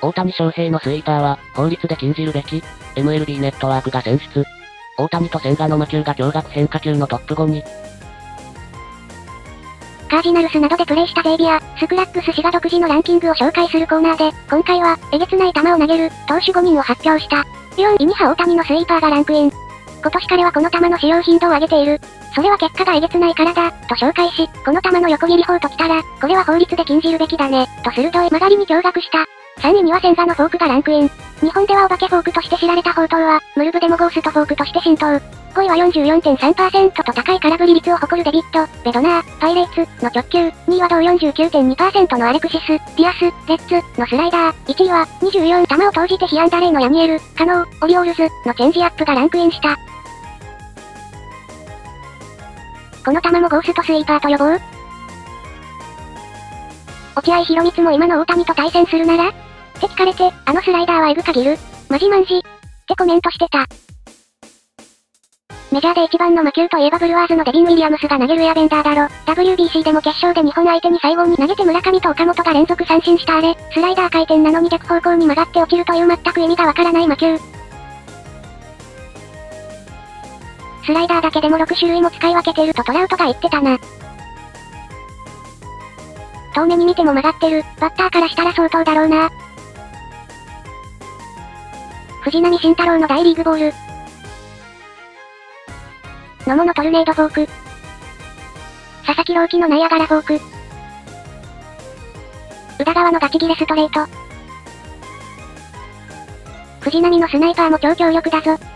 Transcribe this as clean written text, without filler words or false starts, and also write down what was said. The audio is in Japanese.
大谷翔平のスイーパーは、法律で禁じるべき。MLB ネットワークが選出。大谷と千賀の魔球が驚愕変化球のトップ5に。 カージナルスなどでプレイしたゼイビア、スクラッグス氏が独自のランキングを紹介するコーナーで、今回は、えげつない球を投げる、投手5人を発表した。4位に大谷のスイーパーがランクイン。今年彼はこの球の使用頻度を上げている。それは結果がえげつないからだ、と紹介し、この球の横切り法ときたら、これは法律で禁じるべきだね、と鋭い曲がりに驚愕した。3位には千賀のフォークがランクイン。日本ではお化けフォークとして知られた宝刀は、ムルブでもゴーストフォークとして浸透。5位は 44.3% と高い空振り率を誇るデビッド、ベドナー、パイレーツの直球。2位は同 49.2% のアレクシス、ディアス、レッツのスライダー。1位は24球を投じて被安打例のヤニエル、カノー、オリオールズのチェンジアップがランクインした。この球もゴーストスイーパーと呼ぼう？落合博満も今の大谷と対戦するならって聞かれて、あのスライダーはエグかぎる。マジマンジ。ってコメントしてた。メジャーで一番の魔球といえばブルワーズのデビン・ウィリアムスが投げるエアベンダーだろ。WBC でも決勝で日本相手に最後に投げて村上と岡本が連続三振したあれ、スライダー回転なのに逆方向に曲がって落ちるという全く意味がわからない魔球。スライダーだけでも6種類も使い分けてるとトラウトが言ってたな。遠目に見ても曲がってる、バッターからしたら相当だろうな。藤浪晋太郎の大リーグボール。野茂のトルネードフォーク。佐々木朗希のナイアガラフォーク。宇田川のガチギレストレート。藤浪のスナイパーも超強力だぞ。